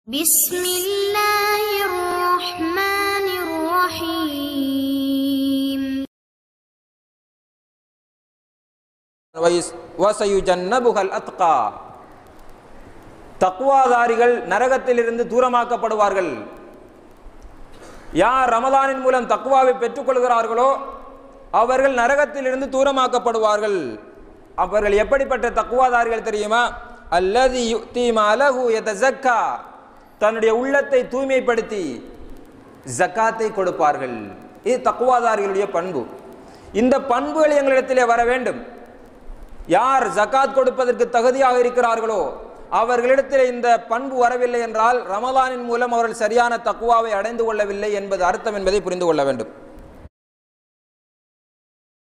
பிஸ்மில்லாஹிர்ரஹ்மானிர்ரஹீம். வஸயுஜன்னபுஹல் அத்கா. தக்வாதாரிகள் நரகத்திலிருந்து தூரமாக்கப்படுவார்கள். யார் ரமலானின் மூலம் தக்வாவை பெற்றுக்கொள்கிறார்களோ அவர்கள் நரகத்திலிருந்து தூரமாக்கப்படுவார்கள். அவர்கள் எப்படிப்பட்ட தக்வாதாரிகள் தெரியுமா? அல்லதி யுக்தி மலஹு யதஸக்கா, தன்னுடைய உள்ளத்தை தூய்மைப்படுத்தி ஜகாத்தை கொடுப்பார்கள். இது தக்வாதாரிகளுடைய பண்பு. இந்த பண்புகள் எங்களிடத்திலே வர வேண்டும். யார் ஜகாத் கொடுப்பதற்கு தகுதியாக இருக்கிறார்களோ அவர்களிடத்தில் இந்த பண்பு வரவில்லை என்றால் ரமலானின் மூலம் அவர்கள் சரியான தக்வாவை அடைந்து கொள்ளவில்லை என்பது அர்த்தம் என்பதை புரிந்து கொள்ள வேண்டும்.